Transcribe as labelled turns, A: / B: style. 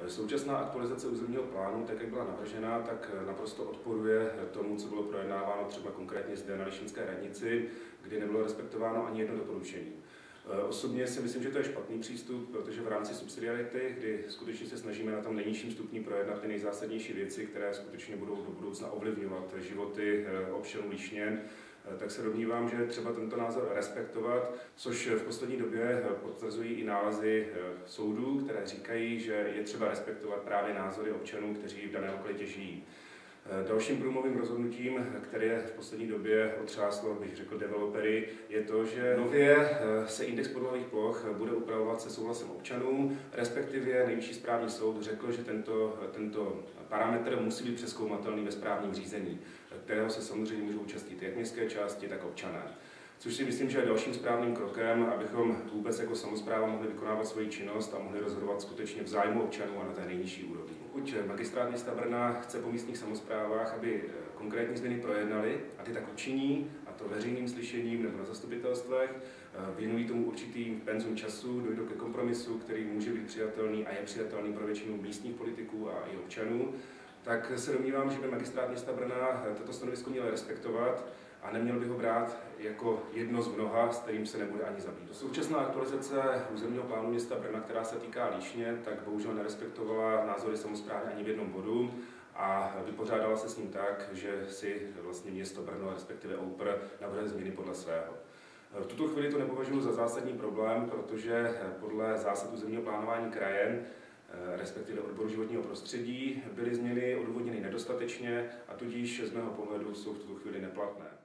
A: Současná aktualizace územního plánu, tak jak byla navržena, tak naprosto odporuje tomu, co bylo projednáváno třeba konkrétně zde na Lišínské radnici, kdy nebylo respektováno ani jedno doporučení. Osobně si myslím, že to je špatný přístup, protože v rámci subsidiarity, kdy skutečně se snažíme na tom nejnižším stupni projednat ty nejzásadnější věci, které skutečně budou do budoucna ovlivňovat životy občanů Líšně, tak se domnívám, že je třeba tento názor respektovat, což v poslední době potvrzují i nálezy soudů, které říkají, že je třeba respektovat právě názory občanů, kteří v dané lokalitě žijí. Dalším průlomovým rozhodnutím, které v poslední době otřáslo, bych řekl, developery, je to, že nově se index podlahových ploch bude upravovat se souhlasem občanů, respektive Nejvyšší správní soud řekl, že tento parametr musí být přezkoumatelný ve správním řízení, kterého se samozřejmě můžou účastnit jak městské části, tak občané. Což si myslím, že je dalším správným krokem, abychom vůbec jako samospráva mohli vykonávat svoji činnost a mohli rozhodovat skutečně v zájmu občanů a na té nejnižší úrovni. Pokud Magistrát města Brna chce po místních samosprávách, aby konkrétní změny projednali, a ty tak učiní, a to veřejným slyšením nebo na zastupitelstvech, věnují tomu určitý penzum času, dojdou ke kompromisu, který může být přijatelný a je přijatelný pro většinu místních politiků a i občanů, tak se domnívám, že by Magistrát města Brna toto stanovisko měl respektovat a neměl by ho brát jako jedno z mnoha, s kterým se nebude ani zabývat. Současná aktualizace územního plánu města Brna, která se týká Líšně, tak bohužel nerespektovala názory samosprávy ani v jednom bodu a vypořádala se s ním tak, že si vlastně město Brno, respektive OUPR, navrhuje změny podle svého. V tuto chvíli to nepovažuji za zásadní problém, protože podle zásad územního plánování kraje, respektive odboru životního prostředí, byly změny odůvodněny nedostatečně a tudíž z mého pohledu jsou v tuto chvíli neplatné.